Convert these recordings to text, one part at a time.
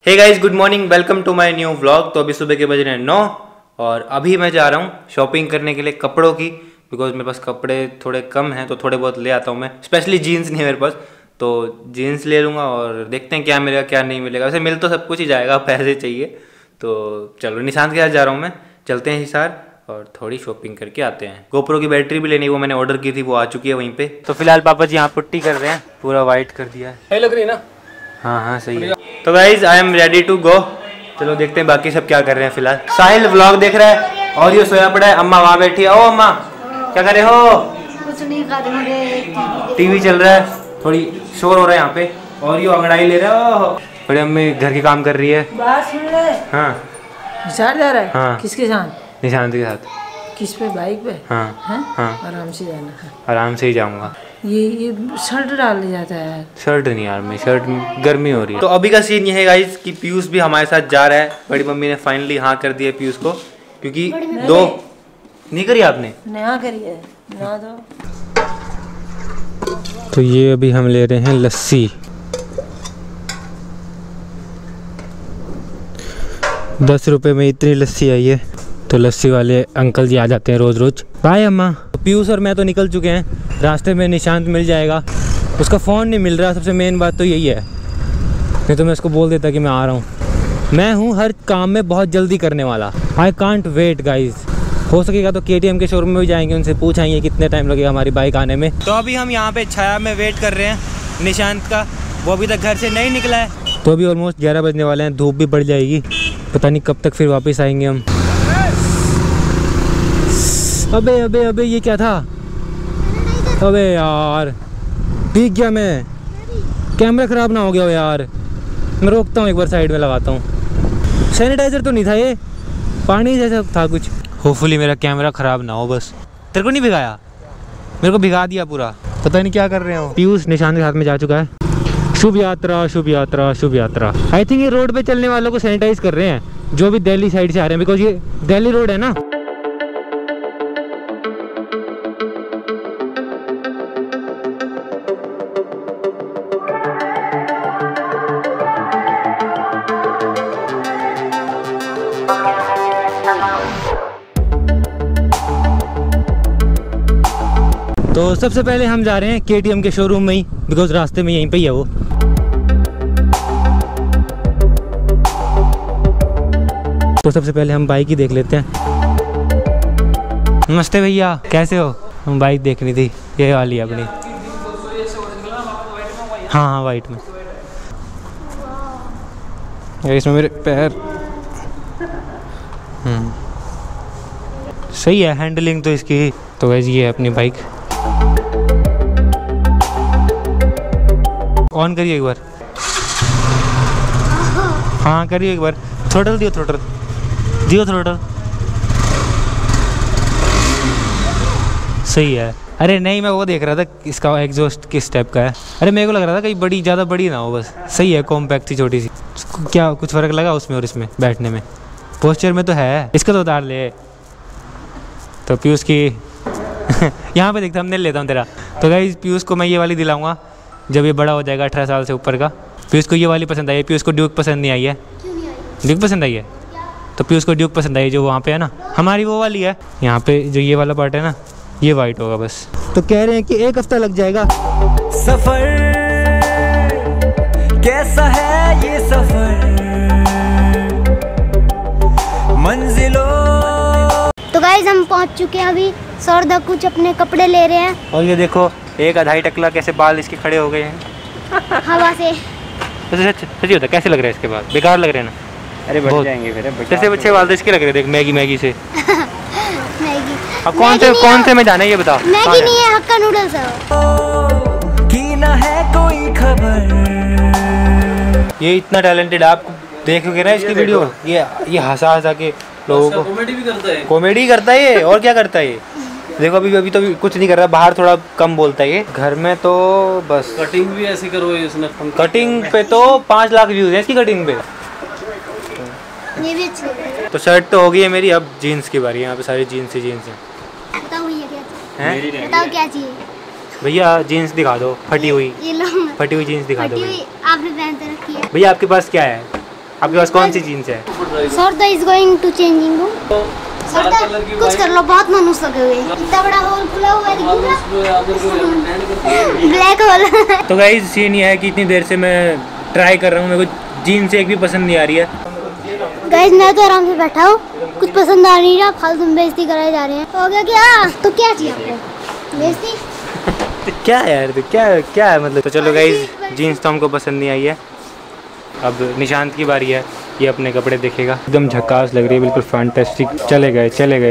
Hey guys, good morning, welcome to my new vlog. तो अभी सुबह के बज रहे हैं 9 और अभी मैं जा रहा हूँ शॉपिंग करने के लिए कपड़ों की, बिकॉज मेरे पास कपड़े थोड़े कम हैं तो थोड़े बहुत ले आता हूँ मैं। स्पेशली जीन्स नहीं है मेरे पास, तो जीन्स ले लूँगा और देखते हैं क्या मिलेगा क्या नहीं मिलेगा। वैसे मिल तो सब कुछ ही जाएगा, पैसे चाहिए। तो चलो निशांत के साथ जा रहा हूँ मैं, चलते हैं हिसार और थोड़ी शॉपिंग करके आते हैं। गोप्रो की बैटरी भी लेनी, वो मैंने ऑर्डर की थी, वो आ चुकी है वहीं पे। तो फिलहाल पापा जी यहाँ पुट्टी कर रहे हैं, पूरा वाइट कर दिया है। सही लग रही है ना? हाँ सही है। तो guys I am ready to go. चलो देखते हैं बाकी सब क्या कर रहे हैं। फिलहाल साहिल व्लॉग देख रहा है और ये सोया पड़ा है। अम्मा वहाँ बैठी है। ओ अम्मा क्या कर रहे हो? कुछ नहीं कर रहे, टीवी चल रहा है, थोड़ी शोर हो रहा है यहाँ पे। और ये अंगड़ाई ले रहे हो। बड़े अम्मी घर के काम कर रही है। बात सुन रहे? हाँ निशान जा रहा है। हाँ। किसके साथ? निशांत के साथ। किस पे? बाइक पे? हाँ हैं? हाँ आराम से जाना है। आराम से ही जाऊँगा। ये शर्ट डाल ले जाता है। शर्ट नहीं यार, मैं शर्ट गर्मी हो रही है। तो अभी का सीन ये है गाइस कि पीयूष भी हमारे साथ जा रहा है। बड़ी मम्मी ने फाइनली हाँ कर दिया पीयूष को, क्योंकि दो नहीं करी आपने नया करिए ना तो ये अभी हम ले रहे हैं लस्सी। 10 रुपए में इतनी लस्सी आई है। तो लस्सी वाले अंकल जी आ जाते हैं रोज रोज। बाय अम्मा। पीयूष और मैं तो निकल चुके हैं, रास्ते में निशांत मिल जाएगा। उसका फ़ोन नहीं मिल रहा, सबसे मेन बात तो यही है। नहीं तो मैं उसको बोल देता कि मैं आ रहा हूँ। मैं हूँ हर काम में बहुत जल्दी करने वाला। I can't wait guys. हो सकेगा तो KTM के शोरूम में भी जाएंगे, उनसे पूछाएंगे कितने टाइम लगेगा हमारी बाइक आने में। तो अभी हम यहाँ पे छाया में वेट कर रहे हैं निशांत का, वो अभी तक घर से नहीं निकला है। तो अभी ऑलमोस्ट 11 बजने वाले हैं, धूप भी बढ़ जाएगी, पता नहीं कब तक फिर वापस आएंगे हम। अबे अबे अबे ये क्या था? अबे यार भीग गया मैं। कैमरा ख़राब ना हो गया हो यार। मैं रोकता हूँ, एक बार साइड में लगाता हूँ। सैनिटाइज़र तो नहीं था, ये पानी जैसा था कुछ। होपफुली मेरा कैमरा ख़राब ना हो बस। तेरे को नहीं भिगाया? मेरे को भिगा दिया पूरा, पता नहीं क्या कर रहे हो। पीयूष निशांत के हाथ में जा चुका है। शुभ यात्रा शुभ यात्रा शुभ यात्रा। आई थिंक ये रोड पे चलने वालों को सैनिटाइज कर रहे हैं, जो भी दिल्ली साइड से आ रहे हैं, बिकॉज ये दिल्ली रोड है ना। तो सबसे पहले हम जा रहे हैं KTM के शोरूम में ही, बिकॉज रास्ते में यहीं पे ही है वो। तो सबसे पहले हम बाइक ही देख लेते हैं। नमस्ते भैया, कैसे हो? हम बाइक देखनी थी, ये वाली है अपनी। हाँ हाँ वाइट में। इसमें मेरे पैर सही है, हैंडलिंग तो इसकी। तो वैसे ये है अपनी बाइक। ऑन करिए एक बार। हाँ करिए एक बार। थ्रोटल दियो, थ्रोटल दियो, थ्रोटल। सही है। अरे नहीं, मैं वो देख रहा था इसका एग्जॉस्ट किस टाइप का है। अरे मेरे को लग रहा था कहीं बड़ी, ज़्यादा बड़ी ना हो बस। सही है, कॉम्पैक्ट थी, छोटी सी। क्या कुछ फ़र्क लगा उसमें और इसमें बैठने में? पोस्चर में तो है। इसका तो उतार ले। तो पीयूष की यहाँ पे देखता, हमने लेता हूँ तेरा। तो गाइस पीयूष को मैं ये वाली दिलाऊंगा जब ये बड़ा हो जाएगा, 18 साल से ऊपर का। पीयूष को ये वाली पसंद आई है। पीयूष को ड्यूक पसंद नहीं आई है। ड्यूक पसंद आई है तो पीयूष को ड्यूक पसंद आई है, जो वहाँ पे है ना। हमारी वो वाली है। यहाँ पे जो ये वाला पार्ट है ना, ये वाइट होगा बस। तो कह रहे हैं कि 1 हफ्ता लग जाएगा। सफर कैसा है ये सफर, मंजिलों। तो गाइस हम पहुंच चुके हैं अभी। सौरदा कुछ अपने कपड़े ले रहे हैं। और ये देखो 1-2.5 टकला कैसे बाल इसके खड़े हो गए हैं हवा से। सच्ची होता कैसे लग रहा है इसके बाल? बेकार लग रहे हैं ना। अरे बढ़ जाएंगे फिर। जैसे अच्छे बाल तो इसके लग रहे हैं। देख मैगी से। मैगी। अब कौन से में जाना है ये बता। मैगी नहीं है, हक्का नूडल्स है। की ना है कोई खबर। ये इतना टैलेंटेड, आप देखोगे ना इसकी वीडियो, ये हंसा के लोगों को। कॉमेडी भी करता है। कॉमेडी करता है ये, और क्या करता है ये? देखो अभी तो कुछ नहीं कर रहा, बाहर थोड़ा कम बोलता है ये। घर में तो बस कटिंग भी ऐसी करो इसने। कटिंग पे तो 5 लाख व्यूज है इसकी कटिंग पे। ये भी अच्छी है। तो शर्ट तो हो गई है मेरी, अब जीन्स की बारी है। यहाँ पे सारी जीन्स ही जीन्स हैं। बताओ भैया क्या हैं? बताओ क्या चाहिए? भैया जीन्स दिखा दो, फटी हुई ये लो। जीन्स दिखा दो फटी भैया। हुई आपने पहन तो रखी है। भैया आपके पास क्या है? आपके पास कौन सी जीन्स है? Sourda is going to changing room. Sourda कुछ कर लो, बहुत मानुस लगे हुए हैं। इतना बड़ा होल खुला हुआ है, ब्लैक होल। तो गाइस सीन ये है कि इतनी देर से मैं ट्राई कर रहा हूँ, मेरे को जीन्स एक भी पसंद नहीं आ रही है। गाइस मैं तो आराम से बैठा हूँ, कुछ पसंद आ नहीं रहा, फालतू में बेइज्जती कराए जा रहे हैं। हो गया क्या? तो क्या चाहिए आपको? बेइज्जती? क्या है यार, तो क्या है मतलब। तो चलो गाइस, जीन्स तो हमको पसंद नहीं आई है। अब निशांत की बारी है, ये अपने कपड़े देखेगा। एकदम झकास लग रही है, बिल्कुल फैंटास्टिक। चले गए।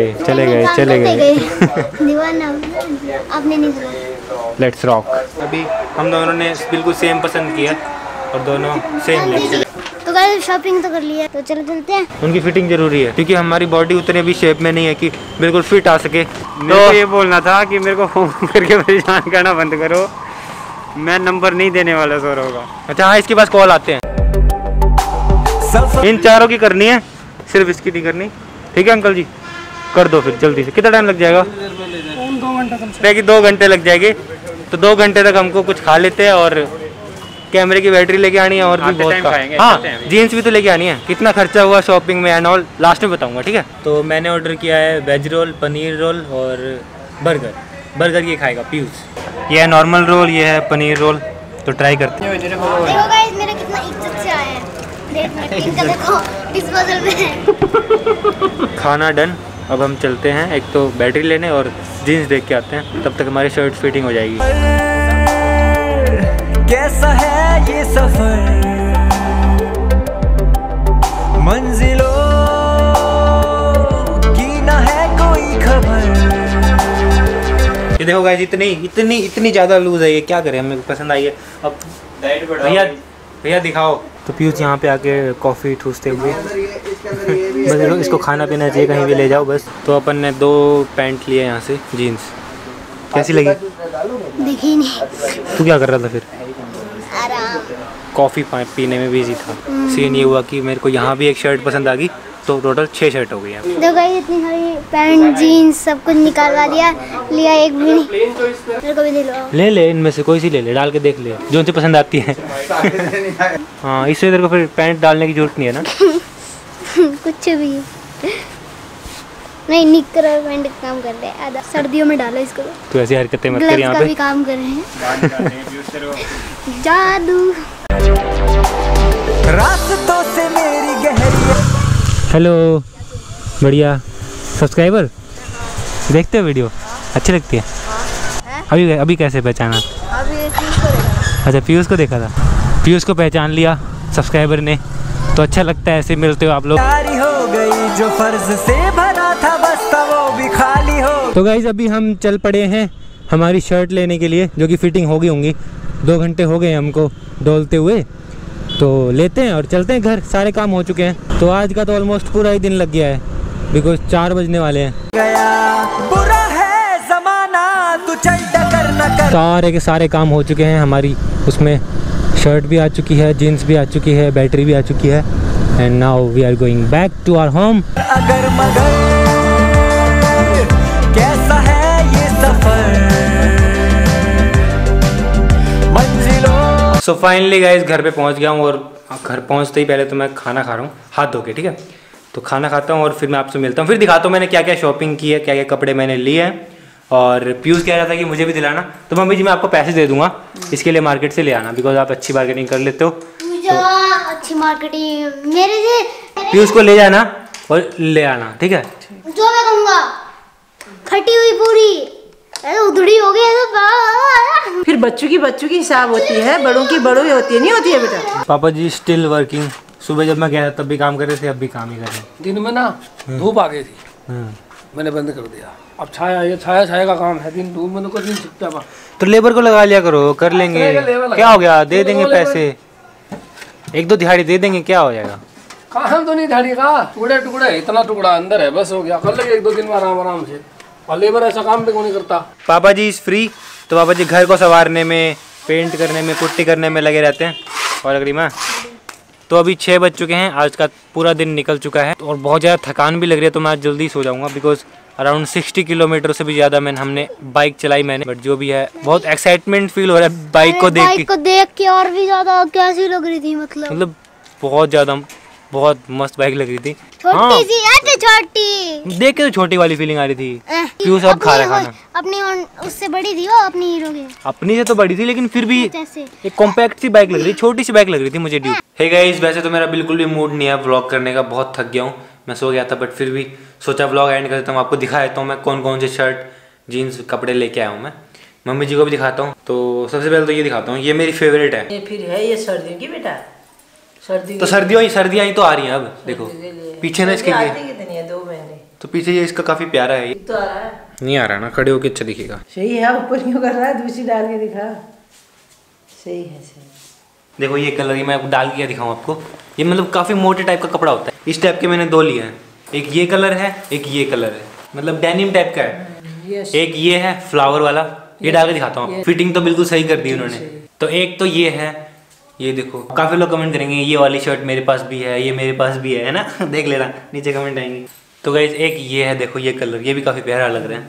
दीवाना आपने नहीं सुना। Let's rock. अभी हम दोनों ने बिल्कुल सेम पसंद किया और दोनों सेम लेंगे। तो गाइस शॉपिंग तो कर लिया, तो चलो चलते हैं। उनकी फिटिंग जरूरी है क्योंकि हमारी बॉडी उतने भी शेप में नहीं है कि बिल्कुल फिट आ सके। तो ये बोलना था कि मेरे को फोन करके परेशान करना बंद करो, मैं नंबर नहीं देने वाला सौरव का। अच्छा हाँ, इसके पास कॉल आते हैं। इन चारों की करनी है, सिर्फ इसकी नहीं करनी। ठीक है अंकल जी, कर दो फिर जल्दी से। कितना टाइम लग जाएगा? 2 घंटे लग जाएंगे। तो 2 घंटे तक हमको कुछ खा लेते हैं और कैमरे की बैटरी लेके आनी है और भी बहुत खाएंगे। हाँ, जीन्स भी तो लेके आनी है। कितना खर्चा हुआ शॉपिंग में एंड ऑल लास्ट में बताऊंगा, ठीक है। तो मैंने ऑर्डर किया है वेज रोल, पनीर रोल और बर्गर ये खाएगा पीयूष। ये है नॉर्मल रोल, ये है पनीर रोल। तो ट्राई करते हैं। देखो गाइस मेरा कितना इज्जत से आया है। इनका देखो डिस्पोजल में है। खाना डन। अब हम चलते हैं एक तो बैटरी लेने और जीन्स देख के आते हैं, तब तक हमारी शर्ट फिटिंग हो जाएगी। कैसा है ये सफर, मंजिलों की ना है कोई खबर। ये देखो गाइस, इतनी ज़्यादा लूज है ये, क्या करें। हमें पसंद आई है। अब भैया दिखाओ। तो पीयूष यहाँ पे आके कॉफ़ी ठूसते हुए बस इसको खाना पीना चाहिए, कहीं भी ले जाओ बस। तो अपन ने 2 पैंट लिए यहाँ से जीन्स। कैसी लगी? देखी नहीं। तू क्या कर रहा था फिर? आराम। कॉफ़ी पीने में बिजी था। सीन ये हुआ कि मेरे को यहाँ भी एक शर्ट पसंद आ गई, तो टोटल 6 शर्ट हो गई है। देखो गाइस इतनी सारी पैंट जीन्स सब कुछ निकालवा दिया, लिया एक भी नहीं। मेरे को भी दे लो। ले इनमें से कोई सी ले, डाल के देख ले जो उनसे पसंद आती है। हाँ, इससे तेरे को फिर पैंट डालने की जरूरत नहीं है ना। कुछ भी नहीं, निकर और पैंट काम कर रहे हैं। आधा सर्दियों में डालो इसको। तो ऐसी हरकतें मत कर यहाँ पे। भी काम कर रहे हैं। जादू। रास्तों से मेरी गहरी। हेलो, बढ़िया। सब्सक्राइबर देखते हो वीडियो? अच्छी लगती है? अभी कैसे पहचाना? अच्छा, पीयूष को देखा था। पीयूष को पहचान लिया सब्सक्राइबर ने, तो अच्छा लगता है ऐसे मिलते हो आप लोग। प्यारी हो गई जो फर्ज से भरा था, बस था वो भी खाली हो। तो गाइस अभी हम चल पड़े हैं हमारी शर्ट लेने के लिए, जो कि फिटिंग हो गई होंगी। 2 घंटे हो गए हमको डोलते हुए, तो लेते हैं और चलते हैं घर। सारे काम हो चुके हैं। तो आज का तो ऑलमोस्ट पूरा ही दिन लग गया है, बिकॉज 4 बजने वाले हैं। गया बुरा है जमाना, तू चल टकर न कर। सारे के सारे काम हो चुके हैं हमारी। उसमें शर्ट भी आ चुकी है, जीन्स भी आ चुकी है, बैटरी भी आ चुकी है। And now we are going back to our home. अगर मगर कैसा है ये सफर, मंजिलों। सो फाइनली गाइस घर पे पहुंच गया हूँ और घर पहुंचते ही पहले तो मैं खाना खा रहा हूँ हाथ धो के, ठीक है। तो खाना खाता हूँ और फिर मैं आपसे मिलता हूँ, फिर दिखाता हूँ मैंने क्या क्या शॉपिंग की है, क्या क्या कपड़े मैंने लिए हैं। और पीयूष कह रहा था कि मुझे भी दिलाना, तो मम्मी जी मैं आपको पैसे दे दूंगा, इसके लिए मार्केट से ले आना, बिकॉज आप अच्छी बार्गेनिंग कर लेते हो। तो अच्छी मार्केटिंग मेरे से। पीयूष को ले जाना और ले आना, ठीक है। जो मैं कहूँगा, फटी हुई पूरी उधड़ी हो गई तो फिर बच्चों की हिसाब होती है, बड़ों की बड़ों ही होती है, नहीं होती है बेटा। पापा जी स्टिल वर्किंग। सुबह जब मैं गया तब भी काम कर रहे थे, अब भी काम ही कर रहे हैं। दिन में ना धूप आ गई थी, मैंने बंद कर दिया। अब छाया का काम है, दिन धूप में तो कुछ नहीं छिपता। तो लेबर को लगा लिया करो, कर लेंगे। क्या हो गया, दे देंगे पैसे, 1-2 दिहाड़ी दे देंगे, क्या हो जाएगा। कहाँ तो नहीं दिहाड़ी का, टुकड़े इतना टुकड़ा अंदर है, बस हो गया। कर लेंगे 1-2 दिन में आराम से। और लेबर ऐसा काम भी नहीं करता। पापा जी इज फ्री, तो पापा जी घर को संवारने में, पेंट करने में, पुट्टी करने में लगे रहते हैं। और अगली माँ तो अभी 6 बज चुके हैं, आज का पूरा दिन निकल चुका है और बहुत ज़्यादा थकान भी लग रही है, तो मैं आज जल्दी सो जाऊंगा, बिकॉज अराउंड 60 किलोमीटर से भी ज़्यादा हमने बाइक चलाई मैंने। बट जो भी है, बहुत एक्साइटमेंट फील हो रहा है बाइक को देख के और भी ज़्यादा कैसी लग रही थी, मतलब बहुत ज़्यादा बहुत मस्त बाइक लग रही थी। छोटी सी है, छोटी देख के तो छोटी वाली फीलिंग आ रही थी। क्यों सब खा रहा खाना? अपनी उससे बड़ी थी वो, अपनी हीरो की। अपनी से तो बड़ी थी लेकिन फिर भी जैसे एक कॉम्पैक्ट सी बाइक लग रही, छोटी सी बाइक लग रही थी मुझे ड्यूक। हे गाइस, वैसे तो मेरा बिल्कुल भी मूड नहीं है व्लॉग करने का, बहुत थक गया हूँ, मैं सो गया था, बट फिर भी सोचा व्लॉग एंड कर देता हूँ, आपको दिखा देता हूँ मैं कौन कौन से शर्ट जीन्स कपड़े लेके आया हूँ। मैं मम्मी जी को भी दिखाता हूँ। तो सबसे पहले तो ये दिखाता हूँ, ये मेरी फेवरेट है। ये फिर है ये सर्दियों की बेटा, सर्दी तो सर्दियाँ ही तो आ रही हैं अब, देखो पीछे ना इसके लिए, कितनी है, 2 महीने तो पीछे ये इसका काफी प्यारा है। तो आ रहा है, नहीं आ रहा ना, खड़े होके अच्छा दिखेगा। सही है, ऊपर क्यों कर रहा है, दूसरी डाल के दिखा, सही है सही। देखो ये कलर, ये मैं डाल के दिखाऊँ आपको, ये मतलब काफी मोटे टाइप का कपड़ा होता है, इस टाइप के मैंने 2 लिए हैं, एक ये कलर है, एक ये कलर है, मतलब डेनिम टाइप का है। एक ये है फ्लावर वाला, ये डाल के दिखाता हूँ, फिटिंग तो बिल्कुल सही कर दी उन्होंने। तो एक तो ये है, ये देखो, काफी लोग कमेंट करेंगे ये वाली शर्ट मेरे पास भी है, ये मेरे पास भी है ना देख लेना, नीचे कमेंट आएंगे। तो गाइस एक ये है, देखो ये कलर, ये भी काफी प्यारा लग रहा है।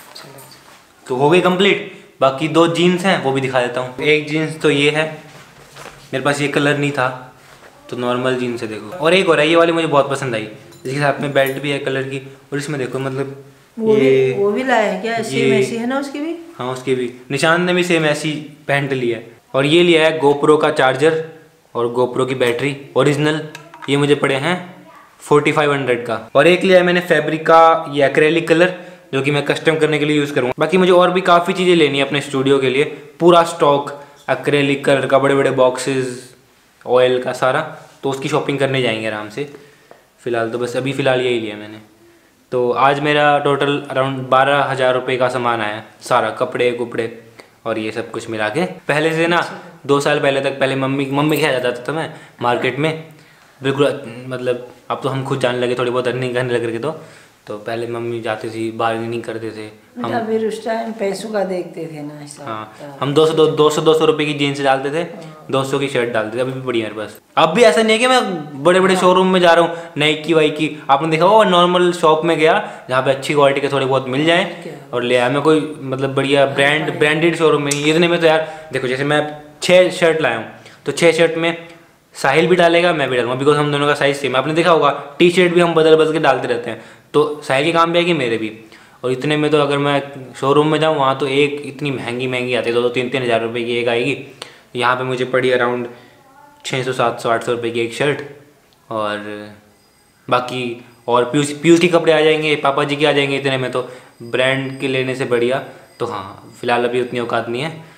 तो हो गई कंप्लीट, बाकी 2 जीन्स हैं वो भी दिखा देता हूँ। एक जीन्स तो ये है, मेरे पास ये कलर नहीं था तो नॉर्मल जीन्स है देखो, और एक और है, ये वाली मुझे बहुत पसंद आई, जिसके साथ में बेल्ट भी है कलर की, और इसमें देखो मतलब वो भी लाया है क्या, सेम ऐसी है ना उसकी भी? हाँ उसकी भी, निशान ने भी सेम ऐसी पैंट ली है। और ये लिया है गोप्रो का चार्जर और गोप्रो की बैटरी ओरिजिनल, ये मुझे पड़े हैं 4500 का। और एक लिया है मैंने फैब्रिक का ये एक्रेलिक कलर, जो कि मैं कस्टम करने के लिए यूज़ करूँगा। बाकी मुझे और भी काफ़ी चीज़ें लेनी है अपने स्टूडियो के लिए, पूरा स्टॉक एक्रेलिक कलर का, बड़े बड़े बॉक्सेस, ऑयल का सारा, तो उसकी शॉपिंग करने जाएंगे आराम से। फ़िलहाल तो बस अभी फ़िलहाल यही लिया मैंने। तो आज मेरा टोटल अराउंड 12,000 रुपये का सामान आया, सारा कपड़े कुपड़े और ये सब कुछ मिला के। पहले से ना 2 साल पहले तक, पहले मम्मी के यहाँ जाता था मैं मार्केट में, बिल्कुल मतलब अब तो हम खुद जाने लगे, थोड़ी बहुत अर्निंग करने लगे तो पहले मम्मी जाती थी, बार्गेनिंग करते थे हम, फिर उस टाइम पैसों का देखते थे ना ऐसा। हाँ हम 200 रुपये की जीन्स डालते थे, 200 की शर्ट डालते थे, अभी भी बढ़िया मेरे पास। अब भी ऐसा नहीं है कि मैं बड़े बड़े शोरूम में जा रहा हूँ नाइकी वाइकी, आपने देखा होगा नॉर्मल शॉप में गया जहाँ पे अच्छी क्वालिटी के थोड़े बहुत मिल जाए और ले आया। मैं कोई मतलब बढ़िया ब्रांडेड शोरूम में नहीं, इतने में तो यार देखो, जैसे मैं 6 शर्ट लाया हूँ तो 6 शर्ट में साहिल भी डालेगा, मैं भी डालूंगा, बिकॉज हम दोनों का साइज सेम। आपने देखा होगा टी शर्ट भी हम बदल के डालते रहते हैं, तो साहिल के काम भी आएगी मेरे भी। और इतने में तो अगर मैं शोरूम में जाऊँ वहाँ तो एक इतनी महंगी आती है, 2-3 हज़ार रुपये की एक आएगी। यहाँ पे मुझे पड़ी अराउंड 600 700 800 रुपये की एक शर्ट, और बाकी और पीयूष के कपड़े आ जाएंगे, पापा जी के आ जाएंगे, इतने में तो ब्रांड के लेने से बढ़िया। तो हाँ फिलहाल अभी उतनी औकात नहीं है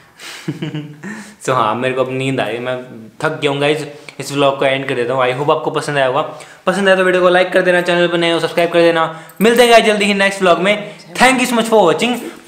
तो हाँ मेरे को अब नींद आ रही है, मैं थक गया हूँ गाइज। इस व्लॉग को एंड कर देता हूँ, आई होप आपको पसंद आया होगा। पसंद आया तो वीडियो को लाइक कर देना, चैनल पर नए हो सब्सक्राइब कर देना। मिलते हैं गाइज जल्दी ही नेक्स्ट व्लॉग में। Thank you so much for watching,